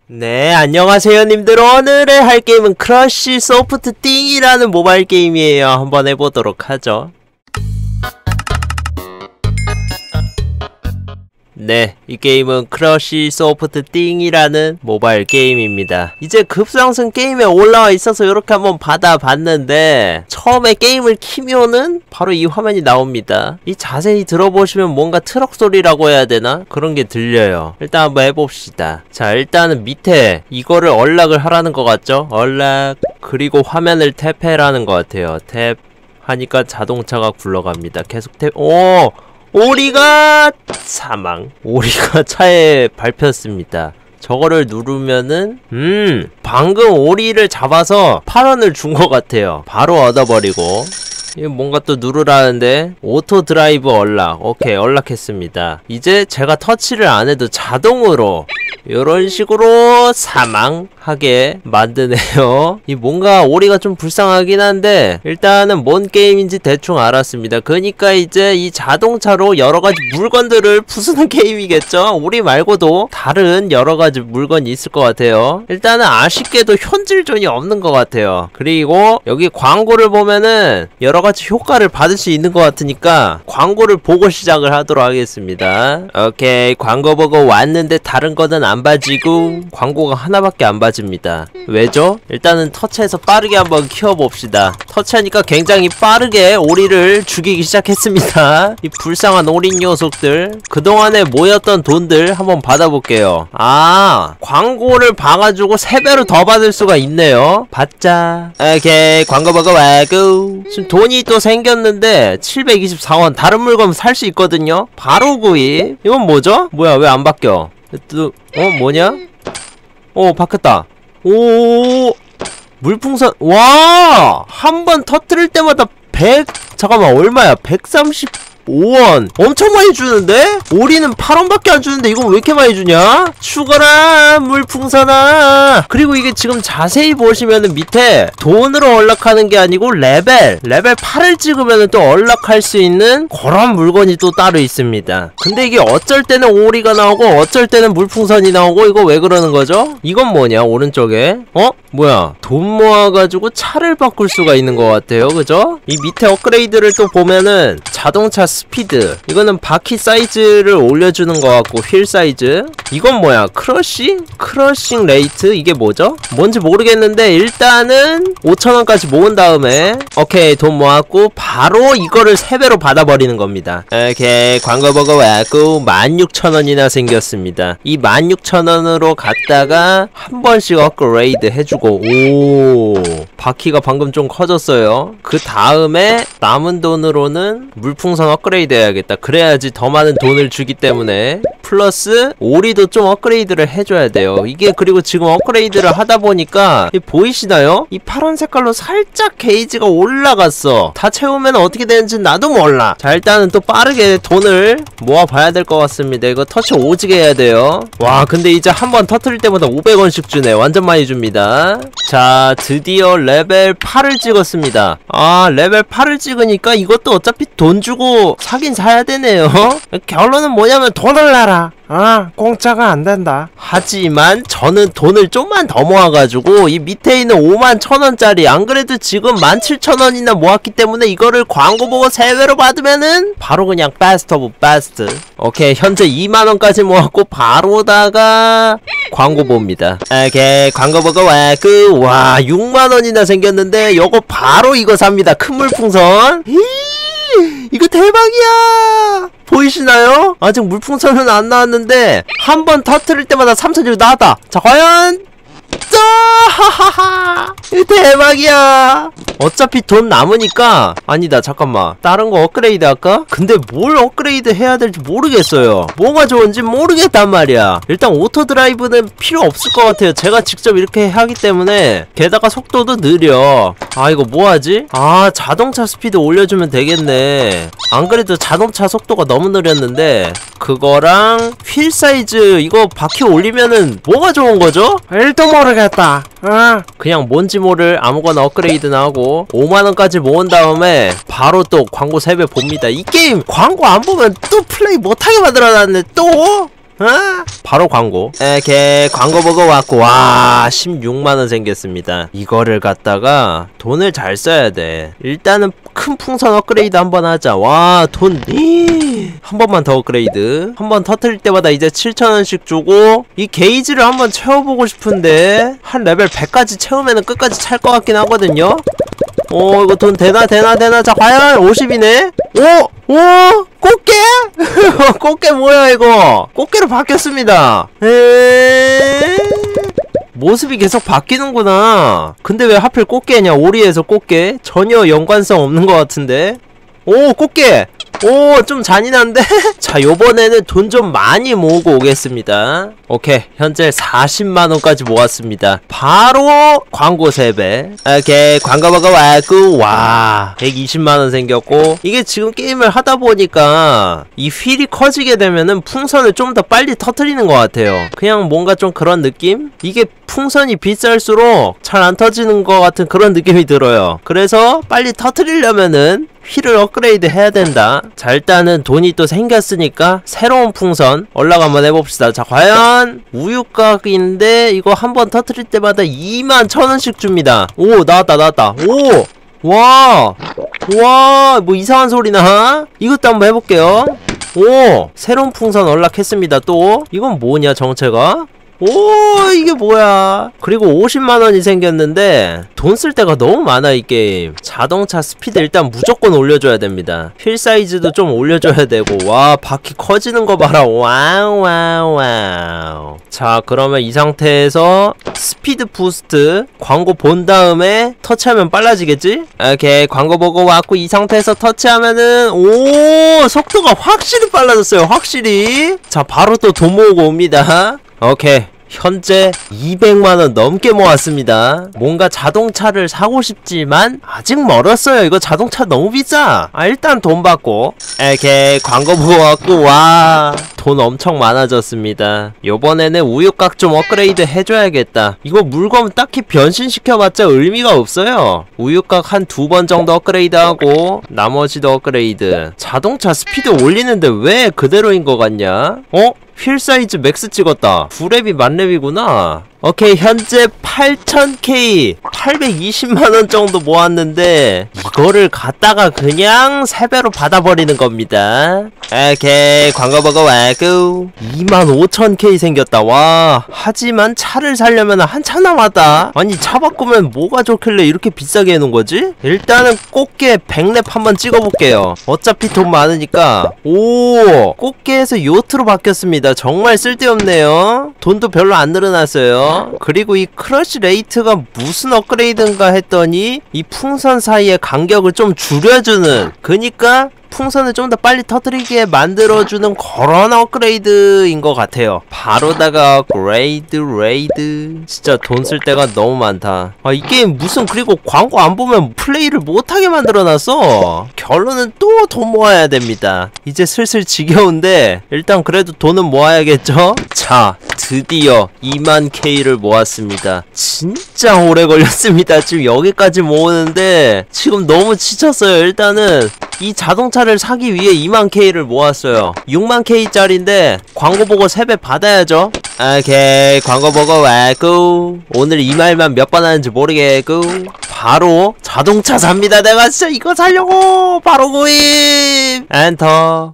네, 안녕하세요 님들. 오늘의 할 게임은 크러쉬 소프트 띵이라는 모바일 게임이에요. 한번 해보도록 하죠. 네, 이 게임은 크러쉬 소프트 띵이라는 모바일 게임입니다. 이제 급상승 게임에 올라와 있어서 이렇게 한번 받아봤는데 처음에 게임을 키면은 바로 이 화면이 나옵니다. 이 자세히 들어보시면 뭔가 트럭 소리라고 해야 되나? 그런 게 들려요. 일단 한번 해봅시다. 자, 일단은 밑에 이거를 언락을 하라는 것 같죠? 언락, 그리고 화면을 탭해라는 것 같아요. 탭 하니까 자동차가 굴러갑니다. 계속 탭. 오! 오리가 사망. 오리가 차에 밟혔습니다. 저거를 누르면은 방금 오리를 잡아서 8원을 준 것 같아요. 바로 얻어버리고. 이거 뭔가 또 누르라는데 오토 드라이브 언락. 오케이, 언락했습니다. 이제 제가 터치를 안 해도 자동으로 이런 식으로 사망하게 만드네요. 이 뭔가 오리가 좀 불쌍하긴 한데 일단은 뭔 게임인지 대충 알았습니다. 그러니까 이제 이 자동차로 여러가지 물건들을 부수는 게임이겠죠? 오리 말고도 다른 여러가지 물건이 있을 것 같아요. 일단은 아쉽게도 현질존이 없는 것 같아요. 그리고 여기 광고를 보면은 여러가지 효과를 받을 수 있는 것 같으니까 광고를 보고 시작을 하도록 하겠습니다. 오케이, 광고 보고 왔는데 다른 거는 안 봐지고 광고가 하나밖에 안 봐집니다. 왜죠? 일단은 터치해서 빠르게 한번 키워봅시다. 터치하니까 굉장히 빠르게 오리를 죽이기 시작했습니다. 이 불쌍한 오리 녀석들. 그동안에 모였던 돈들 한번 받아볼게요. 아, 광고를 봐가지고 3배로 더 받을 수가 있네요. 받자. 오케이, 광고 보고 와고. 지금 돈이 또 생겼는데 724원. 다른 물건 살 수 있거든요. 바로 구입. 이건 뭐죠? 뭐야, 왜 안 바뀌어? 또, 뭐냐? 바뀌었다. 오, 물풍선. 와! 한 번 터뜨릴 때마다 100, 잠깐만, 얼마야? 135원. 엄청 많이 주는데? 오리는 8원밖에 안 주는데 이건 왜 이렇게 많이 주냐? 죽어라, 물풍선아. 그리고 이게 지금 자세히 보시면은 밑에 돈으로 언락하는 게 아니고 레벨 8을 찍으면은 또 언락할 수 있는 그런 물건이 또 따로 있습니다. 근데 이게 어쩔 때는 오리가 나오고 어쩔 때는 물풍선이 나오고, 이거 왜 그러는 거죠? 이건 뭐냐, 오른쪽에? 뭐야, 돈 모아가지고 차를 바꿀 수가 있는 것 같아요. 그죠? 이 밑에 업그레이드를 또 보면은 자동차 스피드, 이거는 바퀴 사이즈를 올려주는 것 같고, 휠 사이즈. 이건 뭐야, 크러싱 레이트? 이게 뭐죠? 뭔지 모르겠는데 일단은 5,000원까지 모은 다음에 오케이, 돈 모았고 바로 이거를 3배로 받아버리는 겁니다. 오케이, 광고 보고 왔고 16,000원이나 생겼습니다. 이 16,000원으로 갔다가 한 번씩 업그레이드 해주고, 오, 바퀴가 방금 좀 커졌어요. 그 다음에 남은 돈으로는 물풍선 업그레이드 해야겠다. 그래야지 더 많은 돈을 주기 때문에. 플러스 오리도 좀 업그레이드를 해줘야 돼요. 이게 그리고 지금 업그레이드를 하다 보니까 보이시나요? 이 파란 색깔로 살짝 게이지가 올라갔어. 다 채우면 어떻게 되는지 나도 몰라. 자, 일단은 또 빠르게 돈을 모아봐야 될 것 같습니다. 이거 터치 오지게 해야 돼요. 와, 근데 이제 한 번 터트릴 때마다 500원씩 주네. 완전 많이 줍니다. 자, 드디어 레벨 8을 찍었습니다. 아, 레벨 8을 찍으니까 이것도 어차피 돈 주고 사긴 사야 되네요. 결론은 뭐냐면 돈을 내라. 공짜가 안 된다. 하지만 저는 돈을 좀만 더 모아가지고 이 밑에 있는 51,000원짜리, 안 그래도 지금 17,000원이나 모았기 때문에 이거를 광고 보고 3배로 받으면은 바로 그냥 베스트 오브 베스트. 오케이, 현재 2만원까지 모았고 바로다가 광고 봅니다. 오케이, 광고 보고 왔고, 와, 6만원이나 생겼는데 요거 바로 이거 삽니다. 큰 물풍선. 이거 대박이야. 보이시나요? 아직 물풍선은 안 나왔는데 한 번 터뜨릴 때마다 3,000원 나왔다. 자, 과연 하하하, 대박이야. 어차피 돈 남으니까. 아니다, 잠깐만, 다른 거 업그레이드 할까? 근데 뭘 업그레이드 해야 될지 모르겠어요. 뭐가 좋은지 모르겠단 말이야. 일단 오토 드라이브는 필요 없을 것 같아요. 제가 직접 이렇게 하기 때문에. 게다가 속도도 느려. 아, 이거 뭐하지? 아, 자동차 스피드 올려주면 되겠네. 안 그래도 자동차 속도가 너무 느렸는데 그거랑 휠 사이즈 이거 바퀴 올리면은 뭐가 좋은 거죠? 일도 모르겠다. 그냥 뭔지 모를 아무거나 업그레이드나 하고 5만원까지 모은 다음에 바로 또 광고 3배 봅니다. 이 게임 광고 안 보면 또 플레이 못하게 만들어놨네. 또 바로 광고. 이렇게 광고 보고 왔고, 와 16만원 생겼습니다. 이거를 갖다가 돈을 잘 써야 돼. 일단은 큰 풍선 업그레이드 한번 하자. 와 돈 한 번만 더 업그레이드. 한번 터트릴 때마다 이제 7,000원씩 주고, 이 게이지를 한번 채워보고 싶은데 한 레벨 100까지 채우면은 끝까지 찰 것 같긴 하거든요. 이거 돈 되나. 자 과연 50이네. 꽃게? 꽃게 뭐야 이거. 꽃게로 바뀌었습니다. 모습이 계속 바뀌는구나. 근데 왜 하필 꽃게냐. 오리에서 꽃게. 전혀 연관성 없는 것 같은데. 꽃게! 좀 잔인한데? 자, 요번에는 돈 좀 많이 모으고 오겠습니다. 오케이, 현재 40만원까지 모았습니다. 바로 광고 3배. 오케이, 광고 보고 왔고, 와 120만원 생겼고. 이게 지금 게임을 하다보니까 이 휠이 커지게 되면은 풍선을 좀 더 빨리 터트리는 것 같아요. 그냥 뭔가 좀 그런 느낌? 이게 풍선이 비쌀수록 잘 안 터지는 것 같은 그런 느낌이 들어요. 그래서 빨리 터트리려면은 휠을 업그레이드 해야 된다. 자, 일단은 돈이 또 생겼으니까 새로운 풍선 연락 한번 해봅시다. 자, 과연 우유곽인데 이거 한번 터트릴 때마다 21,000원씩 줍니다. 나왔다. 와, 뭐 이상한 소리 나? 이것도 한번 해볼게요. 새로운 풍선 연락했습니다. 또 이건 뭐냐 정체가? 이게 뭐야. 그리고 50만원이 생겼는데 돈 쓸 데가 너무 많아 이 게임. 자동차 스피드 일단 무조건 올려줘야 됩니다. 휠 사이즈도 좀 올려줘야 되고. 와 바퀴 커지는 거 봐라. 와우. 자 그러면 이 상태에서 스피드 부스트 광고 본 다음에 터치하면 빨라지겠지? 이렇게 광고 보고 왔고 이 상태에서 터치하면은 속도가 확실히 빨라졌어요. 확실히. 자 바로 또 돈 모으고 옵니다. 오케이, 현재 200만원 넘게 모았습니다. 뭔가 자동차를 사고 싶지만 아직 멀었어요. 이거 자동차 너무 비싸. 일단 돈 받고 이렇게 광고 보고 왔고, 와 돈 엄청 많아졌습니다. 요번에는 우유곽 좀 업그레이드 해줘야겠다. 이거 물건 딱히 변신시켜봤자 의미가 없어요. 우유곽 한 2번 정도 업그레이드하고 나머지도 업그레이드. 자동차 스피드 올리는데 왜 그대로인 것 같냐? 휠 사이즈 맥스 찍었다. 9렙이 만렙이구나. 오케이, 현재 8000K 820만원 정도 모았는데 이거를 갖다가 그냥 3배로 받아버리는 겁니다. 오케이, 광고 보고 왔고 25000K 생겼다. 와 하지만 차를 사려면 한참 남았다. 아니 차 바꾸면 뭐가 좋길래 이렇게 비싸게 해놓은 거지? 일단은 꽃게 100렙 한번 찍어볼게요. 어차피 돈 많으니까. 꽃게에서 요트로 바뀌었습니다. 정말 쓸데없네요. 돈도 별로 안 늘어났어요. 그리고 이 크러쉬 레이트가 무슨 업그레이드인가 했더니 이 풍선 사이의 간격을 좀 줄여주는, 그니까 풍선을 좀 더 빨리 터뜨리게 만들어주는 그런 업그레이드인 것 같아요. 바로다가 업그레이드 레이드. 진짜 돈 쓸 데가 너무 많다. 이 게임 무슨, 그리고 광고 안 보면 플레이를 못하게 만들어놨어. 결론은 또 돈 모아야 됩니다. 이제 슬슬 지겨운데 일단 그래도 돈은 모아야겠죠? 자 드디어 2만 K를 모았습니다. 진짜 오래 걸렸습니다. 지금 여기까지 모으는데 지금 너무 지쳤어요. 일단은 이 자동차를 사기 위해 2만 K를 모았어요. 6만 K짜리인데 광고 보고 3배 받아야죠. 오케이, 광고 보고 왔고 오늘 이 말만 몇 번 하는지 모르겠고 바로 자동차 삽니다. 내가 진짜 이거 사려고 바로 구입. 엔터.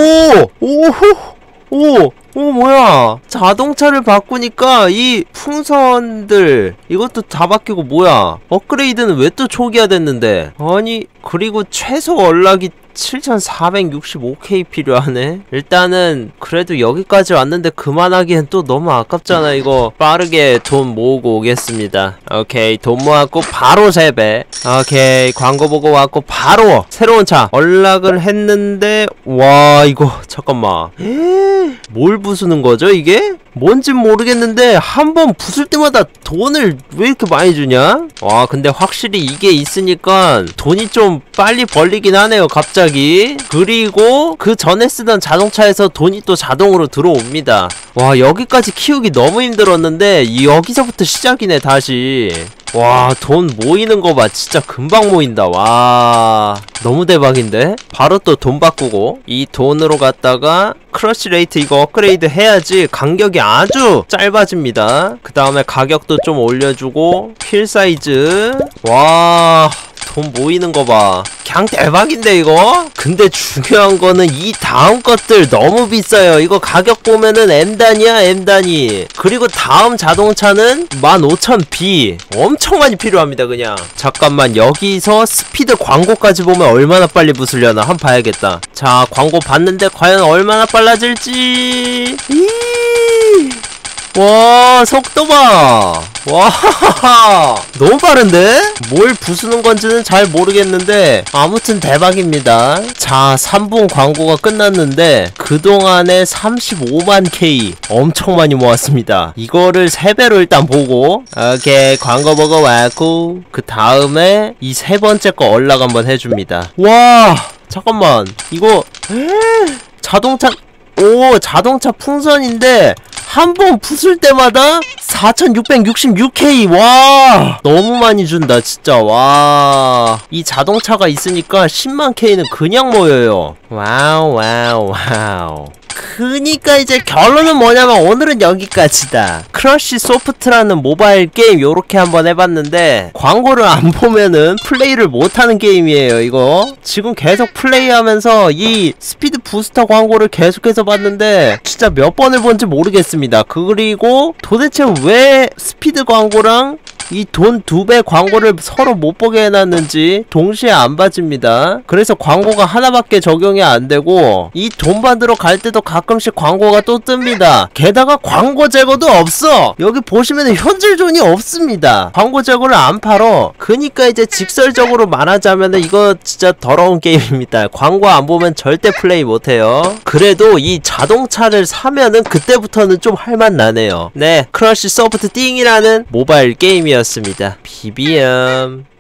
뭐야, 자동차를 바꾸니까 이 풍선들 이것도 다 바뀌고. 뭐야, 업그레이드는 왜 또 초기화 됐는데. 아니 그리고 최소 연락이 7465K 필요하네. 일단은 그래도 여기까지 왔는데 그만하기엔 또 너무 아깝잖아. 이거 빠르게 돈 모으고 오겠습니다. 오케이, 돈 모았고 바로 3배. 오케이, 광고 보고 왔고 바로 새로운 차 연락을 했는데, 와 이거 잠깐만, 뭘 부수는 거죠 이게? 뭔진 모르겠는데 한 번 부술 때마다 돈을 왜 이렇게 많이 주냐? 와 근데 확실히 이게 있으니까 돈이 좀 빨리 벌리긴 하네요 갑자기. 그리고 그 전에 쓰던 자동차에서 돈이 또 자동으로 들어옵니다. 와 여기까지 키우기 너무 힘들었는데 여기서부터 시작이네 다시. 와, 돈 모이는 거 봐. 진짜 금방 모인다. 와, 너무 대박인데? 바로 또 돈 바꾸고 이 돈으로 갖다가 크러쉬 레이트 이거 업그레이드 해야지 간격이 아주 짧아집니다. 그 다음에 가격도 좀 올려주고 휠 사이즈. 와, 돈 모이는 거 봐. 그냥 대박인데 이거? 근데 중요한 거는 이 다음 것들 너무 비싸요. 이거 가격 보면은 M단이야, M단위. 그리고 다음 자동차는 15,000B. 엄청 많이 필요합니다 그냥. 잠깐만, 여기서 스피드 광고까지 보면 얼마나 빨리 부수려나 한번 봐야겠다. 자, 광고 봤는데 과연 얼마나 빨라질지. 와, 속도 봐. 와, 너무 빠른데? 뭘 부수는 건지는 잘 모르겠는데 아무튼 대박입니다. 자, 3분 광고가 끝났는데 그동안에 35만 K 엄청 많이 모았습니다. 이거를 3배로 일단 보고, 오케이, 광고 보고 왔고, 그 다음에 이 세 번째 거 연락 한번 해줍니다. 와, 잠깐만, 이거 자동차, 오, 자동차 풍선인데 한 번 부술 때마다 4,666K. 와, 너무 많이 준다 진짜. 와, 이 자동차가 있으니까 10만 K는 그냥 모여요. 와우 와우 와우. 그니까 이제 결론은 뭐냐면 오늘은 여기까지다. 크러쉬 소프트라는 모바일 게임 요렇게 한번 해봤는데 광고를 안 보면은 플레이를 못하는 게임이에요 이거. 지금 계속 플레이하면서 이 스피드 부스터 광고를 계속해서 봤는데 진짜 몇 번을 본지 모르겠습니다. 그리고 도대체 왜 스피드 광고랑 이 돈 2배 광고를 서로 못 보게 해놨는지 동시에 안 봐집니다. 그래서 광고가 하나밖에 적용이 안 되고 이 돈 받으러 갈 때도 가끔씩 광고가 또 뜹니다. 게다가 광고 제거도 없어. 여기 보시면 현질존이 없습니다. 광고 제거를 안 팔어. 그니까 이제 직설적으로 말하자면 이거 진짜 더러운 게임입니다. 광고 안 보면 절대 플레이 못해요. 그래도 이 자동차를 사면은 그때부터는 좀 할맛 나네요. 네, 크러쉬 소프트 띵이라는 모바일 게임이었습니다. 비비엄.